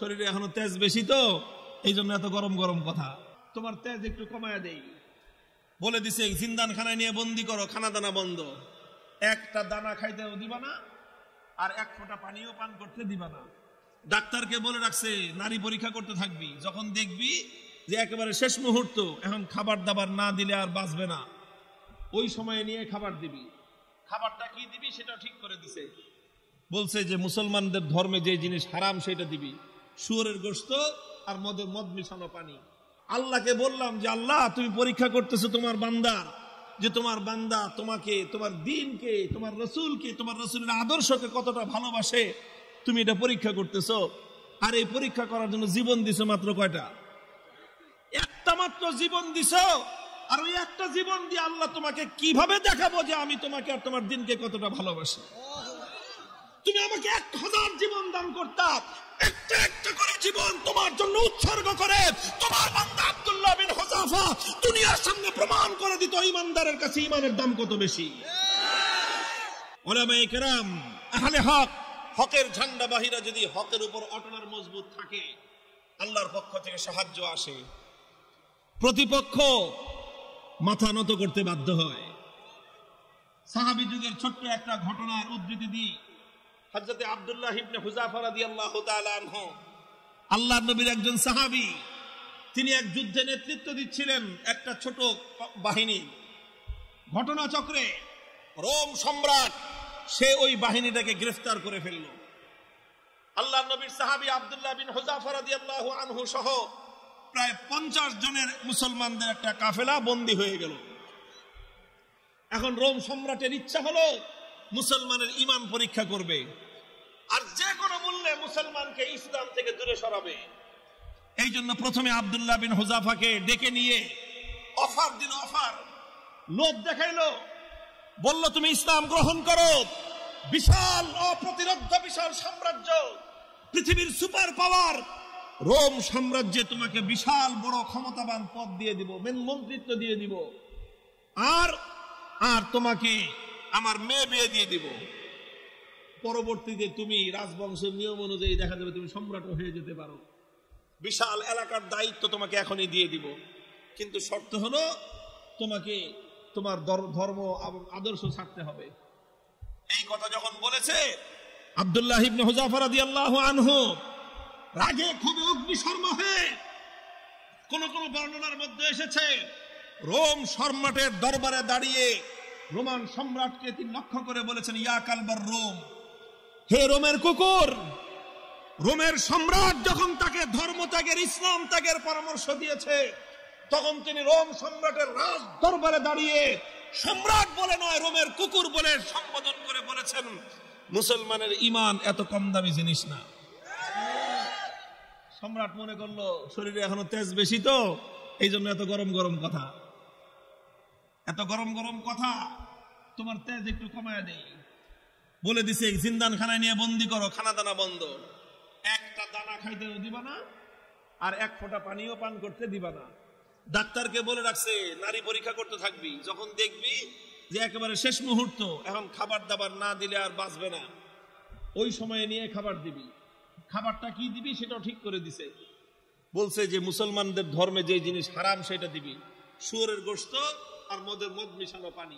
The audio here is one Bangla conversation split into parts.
শরীরে এখনো তেজ বেশি তো এই জন্য এত গরম গরম কথা। তোমার তেজ একটু কমায় দেই বলে দিছে, জিন্দানখানায় নিয়ে বন্দি করো, খানা দানা বন্ধ, একটা দানা খাইতেও দিবা না আর এক ফোঁটা পানিও পান করতে দিবা না। ডাক্তারকে বলে রাখছে নারী পরীক্ষা করতে থাকবি, যখন দেখবি যে একেবারে শেষ মুহূর্ত, এখন খাবার দাবার না দিলে আর বাঁচবে না, ওই সময়ে নিয়ে খাবার দিবি। খাবারটা কি দিবি সেটা ঠিক করে দিছে, বলছে যে মুসলমানদের ধর্মে যে জিনিস হারাম সেটা দিবি, শুয়োরের গোশত আর মদ মিশানো পানি। আল্লাহকে বললাম যে আল্লাহ তুমি পরীক্ষা করতেছো তোমার বান্দার, যে তোমার বান্দা তোমাকে, তোমার দ্বীনকে, তোমার রসুলকে, তোমার রসুলের আদর্শকে কতটা ভালোবাসে, তুমি এটা পরীক্ষা করতেছো। আর এই পরীক্ষা করার জন্য জীবন দিছো মাত্র কয়টা? একটা মাত্র জীবন দিছো। আর ওই একটা জীবন দিয়ে আল্লাহ তোমাকে কিভাবে দেখাবো যে আমি তোমাকে আর তোমার দ্বীনকে কতটা ভালোবাসি? তুমি আমাকে 1000 জীবন দান করতাম, একটা একটা করে জীবন তোমার জন্য উৎসর্গ করে তোমার বান্দা আব্দুল্লাহ বিন হুযাফা দুনিয়ার সামনে প্রমাণ করে দিত ঈমানদারের কাছে ঈমানের দাম কত বেশি। উলামায়ে কেরাম, আহলে হক, হকের ঝান্ডাবাহীরা যদি হকের উপর অটল আর মজবুত থাকে, আল্লাহর পক্ষ থেকে সাহায্য আসে, প্রতিপক্ষ মাথা নত করতে বাধ্য হয়। সাহাবী যুগের ছোট্ট একটা ঘটনার উদ্ধৃতি দিই। হযরত আব্দুল্লাহ ইবনে হুযাফা রাদিয়াল্লাহু তাআলা আনহু, আল্লাহর নবীর একজন সাহাবী, তিনি এক যুদ্ধে নেতৃত্ব দিচ্ছিলেন একটা ছোট বাহিনী। ঘটনাচক্রে রোম সম্রাট সে ওই বাহিনীটাকে গ্রেফতার করে ফেলল। আল্লাহর নবীর সাহাবী আব্দুল্লাহ বিন হুযাফা রাদিয়াল্লাহু আনহু সহ প্রায় 50 জনের মুসলমানদের একটা কাফেলা বন্দী হয়ে গেল। এখন রোম সম্রাটের ইচ্ছা হলো মুসলমানের ঈমান পরীক্ষা করবে আর যে কোনো মূল্যে মুসলমানকে ইসলাম থেকে দূরে সরাবে। এই জন্য প্রথমে আব্দুল্লাহ বিন হুযাফাকে ডেকে নিয়ে অফার দিল, অফার, লোভ দেখাইলো, বলল তুমি ইসলাম গ্রহণ করো, বিশাল অপ্রতিরোধ্য বিশাল সাম্রাজ্য, পৃথিবীর সুপার পাওয়ার রোম সাম্রাজ্যে তোমাকে বিশাল বড় ক্ষমতাবান পদ দিয়ে দিব, মন্ত্রিত্ব দিয়ে দিব, আর আর তোমাকে আমার মেয়ে বিয়ে দিয়ে দিব। পরবর্তীতে তুমি রাজবংশের নিয়ম অনুযায়ী দেখা যাবে তুমি সম্রাট হয়ে যেতে পারো, বিশাল এলাকার দায়িত্ব তোমাকে এখনই দিয়ে দিব, কিন্তু শর্ত হলো তোমাকে তোমার ধর্ম আদর্শ ছাড়তে হবে। এই কথা যখন বলেছে, আব্দুল্লাহ ইবনে হুযাফা রাদিয়াল্লাহু আনহু রাগে ক্ষোভে অগ্নিশর্মা হয়ে, কোন কোন বর্ণনার মধ্যে এসেছে রোম সম্রাটের দরবারে দাঁড়িয়ে রোমান সম্রাটকে তিনি লক্ষ্য করে বলেছেন, ইয়া কালবার রোম, হে রোমের কুকুর। রোমের সম্রাট যখন তাকে ধর্ম ত্যাগের, ইসলাম ত্যাগের পরামর্শ দিয়েছে, তখন তিনি রোম সম্রাটের রাজ দরবারে দাঁড়িয়ে সম্রাট বলে নয়, রোমের কুকুর বলে সম্বোধন করে বলেছেন, মুসলমানের ঈমান এত কম দামি জিনিস না। সম্রাট মনে করলো শরীরে এখনো তেজ বেশি তো এই জন্য এত গরম গরম কথা, এত গরম গরম কথা, তোমার তেজ একটু কমায় দেই বলে দিছে, জিন্দানখানায় নিয়ে বন্দি করো, খানা দানা বন্ধ, একটা দানা খাইতেও দিবা না আর এক ফোঁটা পানিও পান করতে দিবা না। ডাক্তারকে বলে রাখছে নারী পরীক্ষা করতে থাকবি, যখন দেখবি যে একেবারে শেষ মুহূর্ত, এখন খাবার দাবার না দিলে আর বাঁচবে না, ওই সময়ে নিয়ে খাবার দিবি। খাবারটা কি দিবি সেটাও ঠিক করে দিছে, বলছে যে মুসলমানদের ধর্মে যে জিনিস হারাম সেটা দিবি, শুয়োরের গোশত আর মদ মিশানো পানি।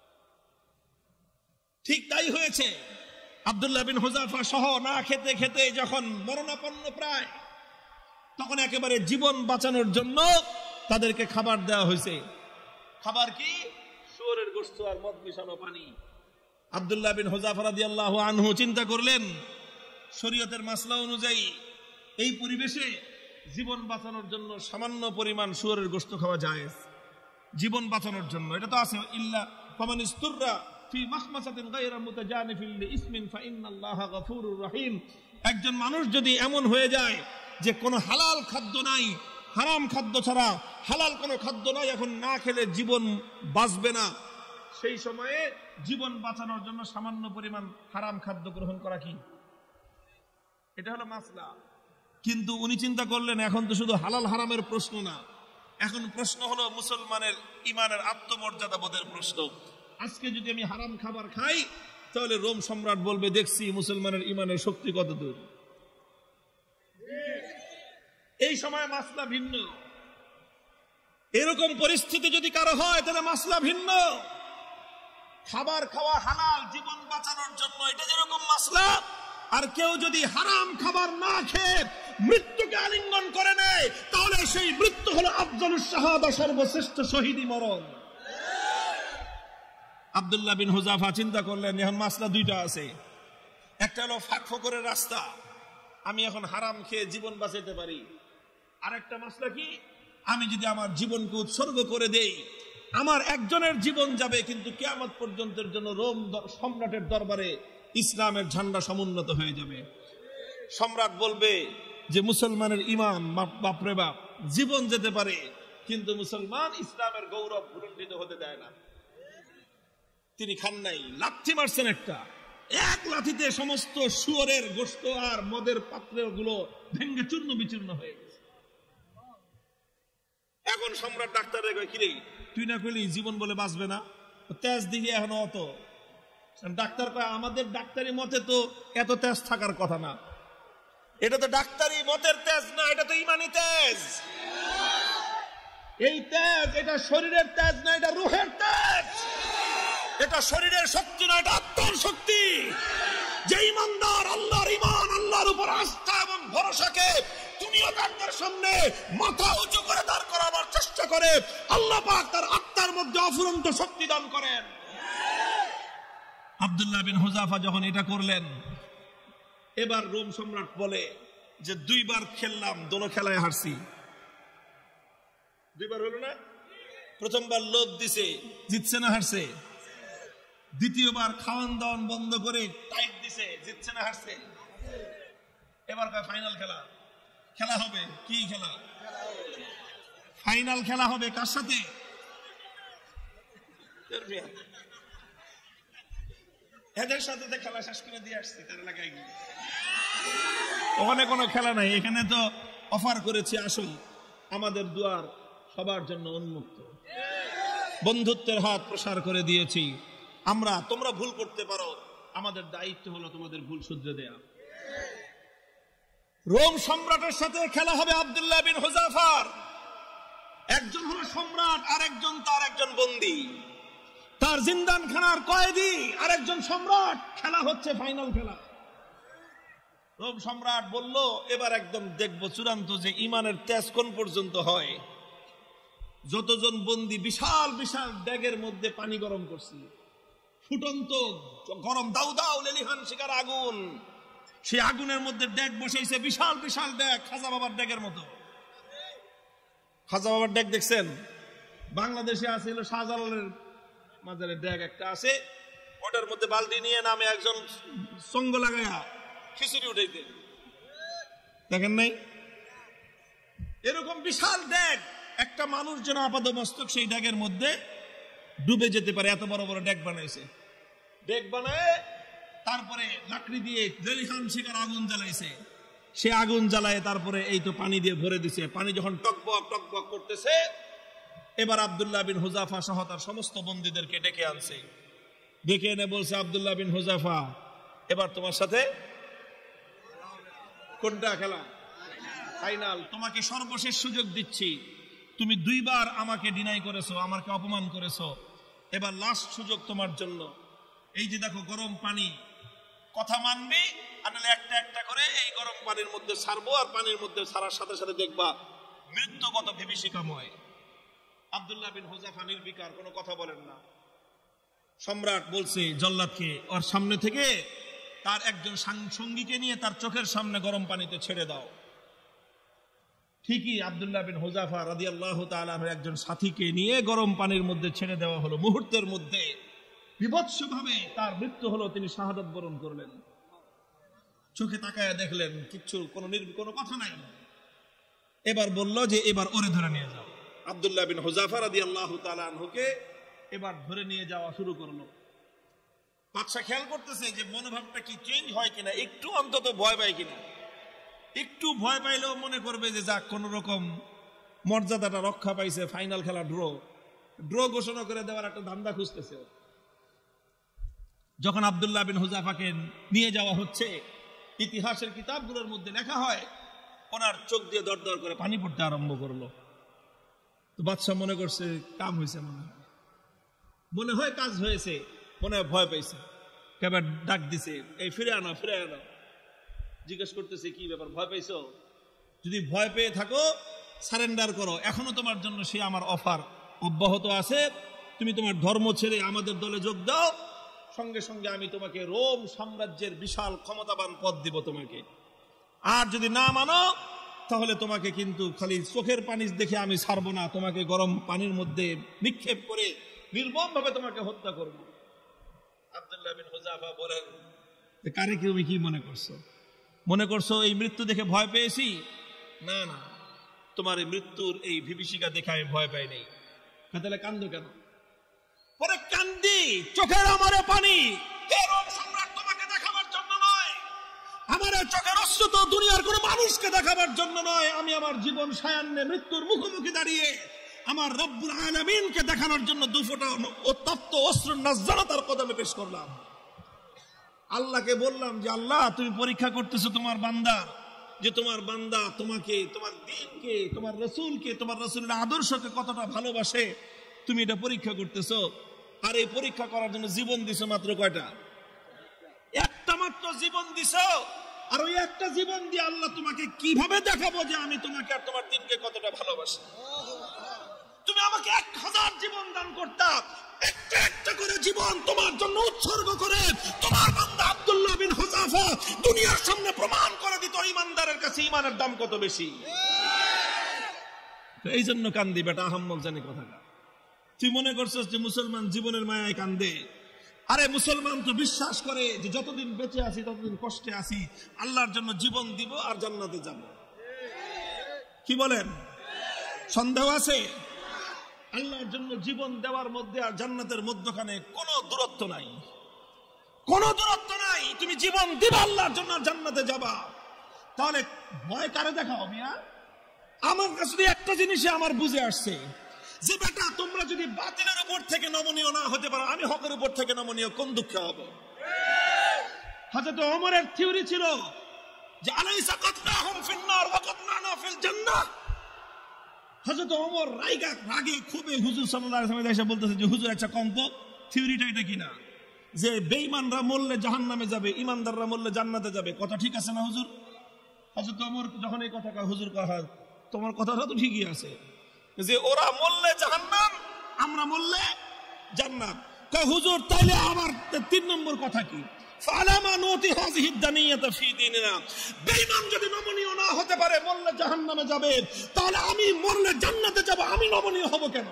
ঠিক তাই হয়েছে। আব্দুল্লাহ বিন হুযাফা সহ না খেতে খেতে যখন মরণাপন্ন প্রায়, তখন একেবারে জীবন বাঁচানোর জন্য তাদেরকে খাবার দেওয়া হয়েছে। খাবার কি? শুয়োরের গোশত আর মদ মিশানো পানি। আব্দুল্লাহ বিন হুযাফা রাদিয়াল্লাহু আনহু চিন্তা করলেন, শরীয়তের মাসলা অনুযায়ী এই পরিবেশে জীবন বাঁচানোর জন্য সামান্য পরিমাণ শুয়োরের গোশত খাওয়া জায়েজ, জীবন বাঁচানোর জন্য। এটা তো আছে, ইল্লা ফামান ইসতুররা ফি মাখমাসাতিন গায়রা মুতাজানিফিন লিইসমিন ফাইন্নাল্লাহা গফুরুর রহিম। একজন মানুষ যদি এমন হয়ে যায় যে কোনো হালাল খাদ্য নাই, হারাম খাদ্য ছাড়া হালাল কোনো খাদ্য নাই, এখন না খেলে জীবন বাঁচবে না, সেই সময়ে জীবন বাঁচানোর জন্য সামান্য পরিমাণ হারাম খাদ্য গ্রহণ করা কি, এটা হলো মাসলা। কিন্তু উনি চিন্তা করলেন এখন তো শুধু হালাল হারামের প্রশ্ন না, এখন প্রশ্ন হলো মুসলমানের ঈমানের আত্মমর্যাদা বোধের প্রশ্ন। আজকে যদি আমি হারাম খাবার খাই তাহলে রোম সম্রাট বলবে দেখছি মুসলমানের ঈমানের শক্তি কত দূর। এই সময় মাসলা ভিন্ন। এরকম পরিস্থিতি যদি কারো হয় তাহলে মাসলা ভিন্ন। খাবার খাওয়া হালাল জীবন বাঁচানোর জন্য, এটা যেরকম মাসলা, আর কেউ যদি হারাম খাবার না খেয়ে মৃত্যুকে আলিঙ্গন করে নেয় তাহলে সেই মৃত্যু হলো আফজালুস শাহাদা, সর্বশ্রেষ্ঠ শহীদি মরণ। আব্দুল্লাহ বিন হুযাফা চিন্তা করলেন এখন মাসলা দুইটা আছে, একটা হলো ফাঁক ফোকরের রাস্তা, আমি এখন হারাম খেয়ে জীবন বাঁচাতে পারি, আরেকটা মাসলা কি, আমি যদি আমার জীবনকে উৎসর্গ করে দেই আমার একজনের জীবন যাবে কিন্তু কিয়ামত পর্যন্তের জন্য রোম সম্রাটের দরবারে ইসলামের ঝান্ডা সমুন্নত হয়ে যাবে। সম্রাট বলবে যে মুসলমানের ইমান বাপরে বাপ, জীবন যেতে পারে কিন্তু মুসলমান ইসলামের গৌরব ভুলুণ্ঠিত হতে দেয় না। তিনি খান নাই, লাথি মারছেন একটা, এক লাথিতে সমস্ত শুয়োরের গোশত আর মদের পাত্রগুলো ভেঙ্গে চূর্ণ বিচূর্ণ হয়ে গেছে। এখন সম্রাট ডাক্তার রেখে, কিরে তুই না কইলি জীবন বলে বাঁচবে না, তেজ দিকে এখনো অত। ডাক্তার কয় আমাদের ডাক্তারি মতে তো এত তেজ থাকার কথা না, এটা তো ডাক্তারি মতের তেজ না, এটা তো ইমানি তেজ। এই তেজ এটা শরীরের তেজ না, এটা রুহের তেজ। এটা শরীরের শক্তি না, এটা আত্মার শক্তি। যে ইমানদার আল্লাহর ইমান, আল্লাহর উপর আস্থা এবং ভরসাকে দুনিয়াদারদের সামনে মাথা উঁচু করে দাঁড় করাবার চেষ্টা করে, আল্লাহ পাক তার আত্মার মধ্যে অফুরন্ত শক্তি দান করেন। আব্দুল্লাহ বিন হুযাফা যখন এটা করলেন, এবার রোম সম্রাট বলে যে 2 বার খেললাম, দোনো খেলায় হারছি। 2 বার হলো না? প্রথমবার লোভ দিছে, জিতছে না হারছে? দ্বিতীয়বার খাওয়ান দাওয়ান বন্ধ করে টাইট দিছে, জিতছে না হারছে? এবার ফাইনাল খেলা হবে। কি খেলা? ফাইনাল খেলা হবে কার সাথে? এদের সাথে তো খেলা শেষ করে দিয়ে আসছি, তার এলাকায় গিয়ে ওখানে কোনো খেলা নাই। এখানে তো অফার করেছি, আসুন আমাদের দুয়ার সবার জন্য উন্মুক্ত, বন্ধুত্বের হাত প্রসার করে দিয়েছি আমরা। তোমরা ভুল করতে পারো, আমাদের দায়িত্ব হলো তোমাদের ভুল শুধরে দেয়া। রোম সম্রাটের সাথে খেলা হবে আব্দুল্লাহ বিন হুযাফার। একজন হলো সম্রাট, আরেকজন তার একজন বন্দী, তার জিন্দানখানার কয়েদি, আরেকজন সম্রাট। খেলা হচ্ছে ফাইনাল খেলা। রোম সম্রাট বলল এবার একদম দেখবো চূড়ান্ত যে ইমানের তেজ কোন পর্যন্ত হয়। যতজন বন্দী বিশাল বিশাল ড্যাগের মধ্যে পানি গরম করছে, ফুটন্ত গরম দাউ দাউ লেলিহান শিকার আগুন, সেই আগুনের মধ্যে ড্যাগ বসাইছে, বিশাল বিশাল ড্যাগ, খাজা বাবার ড্যাগের মতো। খাজা বাবার ড্যাগ দেখছেন? বাংলাদেশে আছে হলো শাহজালালের মাজারের ড্যাগ একটা আছে, ওটার মধ্যে বালতি নিয়ে নামে একজন সঙ্গ লাগাইয়া খিচুড়ি উঠাইতে, দেখেন নাই? এরকম বিশাল ড্যাগ, একটা মানুষ যেন আপাদমস্তক সেই ড্যাগের মধ্যে ডুবে যেতে পারে, এত বড় বড় ড্যাগ বানাইছে। ড্যাগ বানায় তারপরে লাকড়ি দিয়ে লেলিহান শিকার আগুন জ্বালাইছে, সে আগুন জ্বালায় তারপরে এই তো পানি দিয়ে ভরে দিছে। পানি যখন টকবক টকবক করতেছে, এবার আব্দুল্লাহ বিন হুযাফা সহ তার সমস্ত বন্দীদেরকে ডেকে আনছে। ডেকে এনে বলছে, আব্দুল্লাহ বিন হুযাফা এবার তোমার সাথে কোনটা খেলা? ফাইনাল। তোমাকে সর্বশেষ সুযোগ দিচ্ছি, তুমি 2 বার আমাকে ডিনাই করেছো, আমাকে অপমান করেছো, এবার লাস্ট সুযোগ তোমার জন্য। এই যে দেখো গরম পানি, কথা মানবি আর নাহলে একটা একটা করে এই গরম পানির মধ্যে ছাড়বো, আর পানির মধ্যে ছাড়ার সাথে সাথে দেখবা মৃত্যু কত বিভীষিকাময়। আব্দুল্লাহ বিন হুযাফা নির্বিকার, কোনো কথা বলেন না। সম্রাট বলছে জল্লাদকে ওর সামনে থেকে তার একজন সঙ্গীকে নিয়ে তার চোখের সামনে গরম পানিতে ছেড়ে দাও। ঠিকই আব্দুল্লাহ বিন হুযাফা রাদিয়াল্লাহু তাআলা আনহু একজন সাথীকে নিয়ে গরম পানির মধ্যে ছেড়ে দেওয়া হলো। মুহূর্তের মধ্যে বিভৎসভাবে তার মৃত্যু হলো, তিনি শাহাদাত বরণ করলেন। চোখে তাকায় দেখলেন কিচ্ছু, কোনো কথা নাই। এবার বলল যে এবার ওরে ধরে নিয়ে যাও। আব্দুল্লাহ বিন হুযাফা রাদিয়াল্লাহু তাআলা আনহুকে এবার ধরে নিয়ে যাওয়া শুরু করলো। বাদশা খেয়াল করতেছে যে মনোভাবটা কি চেঞ্জ হয় কিনা, একটু অন্তত ভয় পায় কিনা। একটু ভয় পাইলেও মনে করবে যে যাক কোন রকম মর্যাদাটা রক্ষা পাইছে, ফাইনাল খেলা ড্র ঘোষণা করে দেওয়ার একটা ধান্দা খুঁজতেছে। যখন আব্দুল্লাহ বিন হুযাফাকে নিয়ে যাওয়া হচ্ছে, ইতিহাসের কিতাবগুলোর মধ্যে লেখা হয় ওনার চোখ দিয়ে দর দর করে পানি পড়তে আরম্ভ করলো। তো বাদশাহ মনে করছে কাম হয়েছে, মনে হয় কাজ হয়েছে, মনে হয় ভয় পাইছে, এবার ডাক দিছে, এই ফিরে আনো ফিরে আনো। জিজ্ঞেস করতেছে কি ব্যাপার, ভয় পাইছো? যদি ভয় পেয়ে থাকো সারেন্ডার করো, এখনো তোমার জন্য সে আমার অফার অব্যাহত আছে, তুমি তোমার ধর্ম ছেড়ে আমাদের দলে যোগ দাও, সঙ্গে সঙ্গে আমি তোমাকে রোম সাম্রাজ্যের বিশাল ক্ষমতাবান পদ দিব তোমাকে। আর যদি না মানো তাহলে তোমাকে কিন্তু খালি চোখের পানি দেখে আমি ছাড়বো না, তোমাকে গরম পানির মধ্যে নিক্ষেপ করে নির্মম ভাবে তোমাকে হত্যা করব। আব্দুল্লাহ বিন হুযাফা বলেন, কারে তুমি কি মনে করছো? মনে করছো এই মৃত্যু দেখে ভয় পেয়েছি? না না, তোমার এই মৃত্যুর এই বিভীষিকা দেখে আমি ভয় পাই নাই। তাহলে কান্দো কেন? পরে কান্দি, চোখের আমারে পানি রোম সম্রাট তোমাকে দেখাবার জন্য নয়, আমার চোখের অশ্রু তো দুনিয়ার কোন মানুষকে দেখাবার জন্য নয়, আমি আমার জীবন সায়ান্নে মৃত্যুর মুখোমুখি দাঁড়িয়ে আমার রব্বুল আলামিনকে দেখানোর জন্য দুফোঁটা তপ্ত অশ্রুর নাজরানা তার কদমে পেশ করলাম। আল্লাহকে বললাম যে আল্লাহ, তুমি পরীক্ষা করতেছো তোমার বান্দা, যে তোমার বান্দা তোমাকে, তোমার দ্বীনকে, তোমার রাসূলকে, তোমার রাসূলের আদর্শকে কতটা ভালোবাসে, তুমি এটা পরীক্ষা করতেছো। আর এই পরীক্ষা করার জন্য জীবন দিছো মাত্র কয়টা? একটা মাত্র জীবন দিছো। আর ওই একটা জীবন দিয়ে আল্লাহ তোমাকে কিভাবে দেখাবো যে আমি তোমাকে আর তোমার দ্বীনকে কতটা ভালোবাসি? তুমি আমাকে 1000 জীবন দান করতাম, একটা একটা করে জীবন তোমার জন্য উৎসর্গ করে তোমার বান্দা আব্দুল্লাহ বিন হুযাফা দুনিয়ার সামনে প্রমাণ করে দিত ঈমানদারের কাছে ঈমানের দাম কত বেশি। এই জন্য কান্দি বেটা, আহাম্মক জানি কথাটা। তুই মনে করছিস যে মুসলমান জীবনের মায়ায় কান্দে? আরে মুসলমান তো বিশ্বাস করে যে যতদিন বেঁচে আছি ততদিন কষ্টে আছি, আল্লাহর জন্য জীবন দিব আর জান্নাতে যাব। কি বলেন? সন্দেহ আছে? আল্লাহর জন্য জীবন দেওয়ার মধ্যে আর জান্নাতের মধ্যখানে কোনো দূরত্ব নাই, কোনো দূরত্ব নাই। তুমি জীবন দিবা আল্লাহর জন্য, জান্নাতে যাবা। তাহলে ভয় কারে দেখাও মিয়া? আমার কাছে একটা জিনিসই আমার বুঝে আসছে যে বেটা, তোমরা যদি বাতিলের উপর থেকে নমনীয় না হতে পারো, আমি হকের উপর থেকে নমনীয় কোন দুঃখে হব? হযরত ওমরের থিওরি ছিল যে আলাইসা কাতনাহুম ফিন্নার ওয়া কাতনানা ফিল জান্নাহ। হযরত ওমর রাগে খুবই হুজুর সাল্লাল্লাহু আলাইহি ওয়াসাল্লাম এসে বলতেছে যে হুজুর আচ্ছা কম তো, থিওরিটা এটা কিনা যে বেঈমানরা মরলে জাহান্নামে যাবে, ঈমানদাররা মরলে জান্নাতে যাবে, কথা ঠিক আছে না হুজুর? হযরত ওমর যখন এই কথা কয়, হুজুর কয় তোমার কথাটা তো ঠিকই আছে, যে ওরা মরলে জাহান্নাম, আমরা মরলে জান্নাত। কয় হুজুর তাইলে আমার 3 নম্বর কথা কি? ফালামা নুতি হাযিহি দানিয়াতা ফি দীনিনা। বেঈমান যদি নমনীয় না হতে পারে, মরলে জাহান্নামে যাবে, তাহলে আমি মরলে জান্নাতে যাব, আমি নমনীয় হব কেন?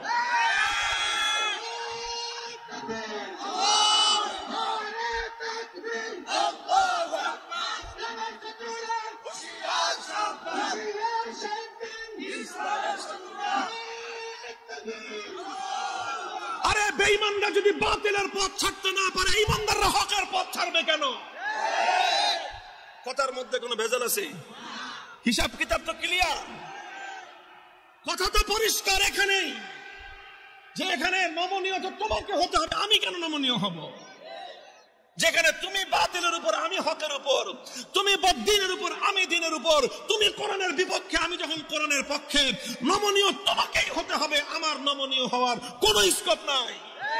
আরে বেঈমানরা যদি বাতিলের পথ ছাড়তে না পারে, ঈমানদাররা হকের পথ ছাড়বে কেন? কথার মধ্যে কোনো ভেজাল আছে? হিসাব কিতাব তো ক্লিয়ার, কথা তো পরিষ্কার এখানে, যে এখানে নমনীয় তো তোমাকে হতে হবে, আমি কেন নমনীয় হব? যেখানে তুমি বাতিলের উপর, আমি হকের উপর, তুমি বদ্দীনের উপর, আমি দ্বীনের উপর, তুমি কোরআনের বিপক্ষে, আমি যখন কোরআনের পক্ষে, নমনীয় তোমাকেই হতে হবে, আমার নমনীয় হওয়ার কোনো স্কোপ নাই।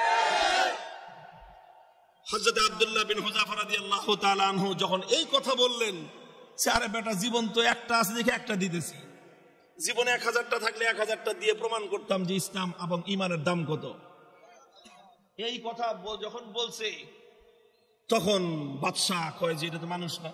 হযরত আব্দুল্লাহ বিন হুযাফা রাদিয়াল্লাহু তাআলা আনহু যখন এই কথা বললেন, আরে বেটা জীবন তো একটা আছে দেখে একটা দিতেছি, জীবনে 1000টা থাকলে 1000টা দিয়ে প্রমাণ করতাম যে ইসলাম এবং ঈমানের দাম কত। এই কথা যখন বলছে তখন বাদশাহ কয় যে এটা তো মানুষ না,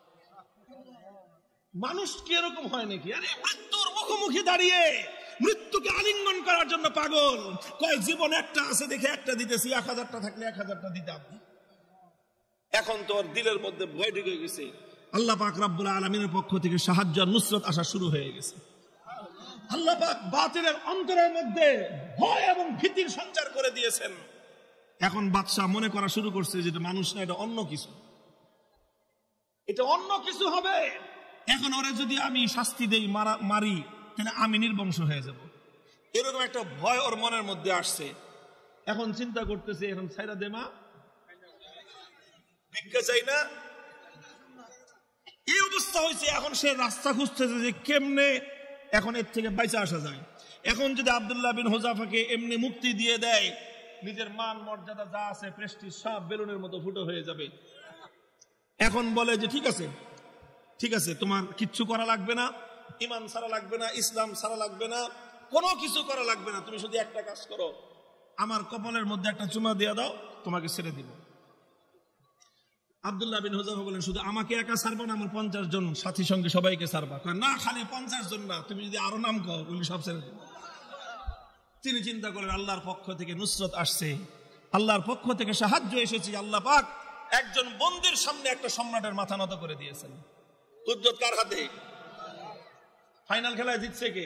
মানুষ কি এরকম হয় নাকি? আরে মৃত্যুর মুখোমুখি দাঁড়িয়ে মৃত্যুকে আলিঙ্গন করার জন্য পাগল, কয় জীবন একটা আছে দেখে একটা দিতেছি, 1000টা থাকলে 1000টা দিতাম। এখন তোর দিলের মধ্যে ভয় ঢুকে গেছে, আল্লাহ পাক রব্বুল আলামিনের পক্ষ থেকে সাহায্য আর নুসরত আসা শুরু হয়ে গেছে। আল্লাহ পাক বাতিলের অন্তরের মধ্যে ভয় এবং ভীতির সঞ্চার করে দিয়েছেন। এখন বাদশাহ মনে করা শুরু করছে যে এটা মানুষ না, এটা অন্য কিছু, এটা অন্য কিছু হবে। এখন ওরা যদি আমি শাস্তি দেই, মারি, তাহলে আমি নির্বংশ হয়ে যাব, এরকম একটা ভয় ওর মনের মধ্যে আসছে। এখন চিন্তা করতেছে, এখন ছাইরা দেমা, ভিক্ষা চাই না, এই অবস্থা হয়েছে। এখন সে রাস্তা খুঁজতেছে যে কেমনে এখন এর থেকে বাইচে আসা যায়। এখন যদি আব্দুল্লাহ বিন হুযাফাকে এমনি মুক্তি দিয়ে দেয়, নিজের মান মর্যাদা যা আছে প্রেস্টিজ সব বেলুনের মতো ফুটো হয়ে যাবে। এখন বলে যে ঠিক আছে, তোমার কিচ্ছু করা লাগবে না, ইমান ছাড়া লাগবে না, ইসলাম ছাড়া লাগবে না, কোনো কিছু করা লাগবে না, তুমি শুধু একটা কাজ করো, আমার কপালের মধ্যে একটা চুমা দিয়ে দাও, তোমাকে ছেড়ে দিব। আব্দুল্লাহ বিন হুযাফা বলেন, শুধু আমাকে একা ছাড়বা না, আমার 50 জন সাথী সঙ্গে সবাইকে ছাড়বা। না, খালি 50 জন না, তুমি যদি আরো নাম কও, বলি সব ছেড়ে দিব। তিনি চিন্তা করেন আল্লাহর পক্ষ থেকে নুসরত আসছে, আল্লাহর পক্ষ থেকে সাহায্য এসেছে। আল্লাহ পাক একজন বন্দির সামনে একটা সম্রাটের মাথা নত করে দিয়েছেন। কুদরত কার হাতে? ফাইনাল খেলায় জিতছে কে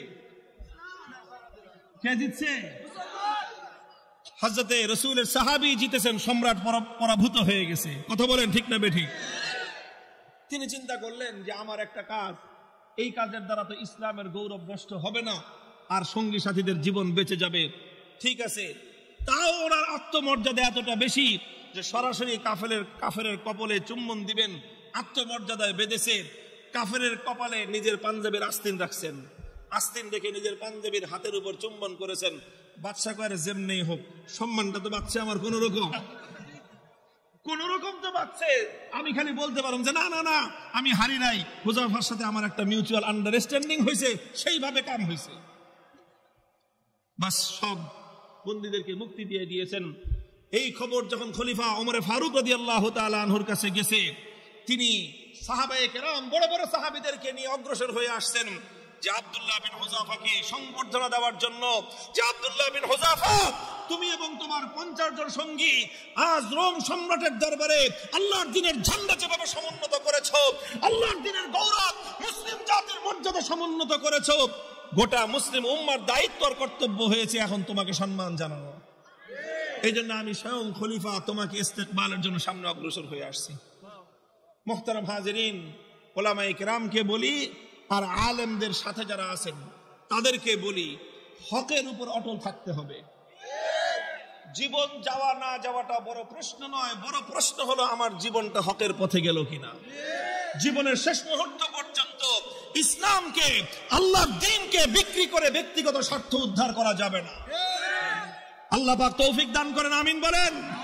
জিতছে? হযরতে রাসূলের সাহাবী জিতেছেন, সম্রাট পরাভূত হয়ে গেছে। কথা বলেন ঠিক না বেঠিক? তিনি চিন্তা করলেন যে আমার একটা কাজ, এই কাজের দ্বারা তো ইসলামের গৌরব নষ্ট হবে না, আর সঙ্গী সাথীদের জীবন বেঁচে যাবে। ঠিক আছে, তাও ওনার আত্মমর্যাদা এতটা বেশি যে সরাসরি কাফেরের কপালে চুম্বন দিবেন। আত্মমর্যাদায় বেঁধেছে, কাফেরের কপালে নিজের পাঞ্জাবির আস্তিন রাখছেন, আস্তিন রেখে নিজের পাঞ্জাবির হাতের উপর চুম্বন করেছেন। বাদশা কয়ে যেমনি হোক সম্মানটা তো বাঁচছে আমার, কোন রকম তো বাঁচছে। আমি খালি বলতে পারলাম যে না না না, আমি হারি নাই, হুযাফার সাথে আমার একটা মিউচুয়াল আন্ডারস্ট্যান্ডিং হয়েছে, সেইভাবে কাম হয়েছে। বাস সব বন্দীদেরকে মুক্তি দিয়ে দিয়েছেন। এই খবর যখন খলিফা ওমর ফারুক রাদিয়াল্লাহু তাআলা আনহুর কাছে গেছে, তিনি সাহাবায়ে কেরাম বড় বড় সাহাবীদেরকে নিয়ে অগ্রসর হয়ে আসছেন যে আব্দুল্লাহ বিন হুযাফাকে সংবর্ধনা দেওয়ার জন্য, যে আব্দুল্লাহ বিন হুযাফা, তুমি এবং তোমার 50 জন সঙ্গী আজ রোম সম্রাটের দরবারে আল্লাহর দ্বীনের ঝান্ডা যেভাবে সমুন্নত করেছো, আল্লাহর দ্বীনের গৌরব, মুসলিম জাতির মর্যাদা সমুন্নত করেছো, গোটা মুসলিম উম্মার দায়িত্ব আর কর্তব্য হয়েছে এখন তোমাকে সম্মান জানানো। এই জন্য আমি স্বয়ং খলিফা তোমাকে ইস্তেকবালের জন্য সামনে অগ্রসর হয়ে আসছি। মুহতারাম হাজিরিন, উলামায়ে কেরামকে বলি আর আলেমদের সাথে যারা আছেন তাদেরকে বলি, হকের উপর অটল থাকতে হবে। জীবন যাওয়া না যাওয়াটা বড় প্রশ্ন নয়, বড় প্রশ্ন হলো আমার জীবনটা হকের পথে গেল কিনা। জীবনের শেষ মুহূর্ত পর্যন্ত ইসলামকে, আল্লাহর দ্বীনকে বিক্রি করে ব্যক্তিগত স্বার্থ উদ্ধার করা যাবে না। আল্লাহ পাক তৌফিক দান করেন, আমিন বলেন।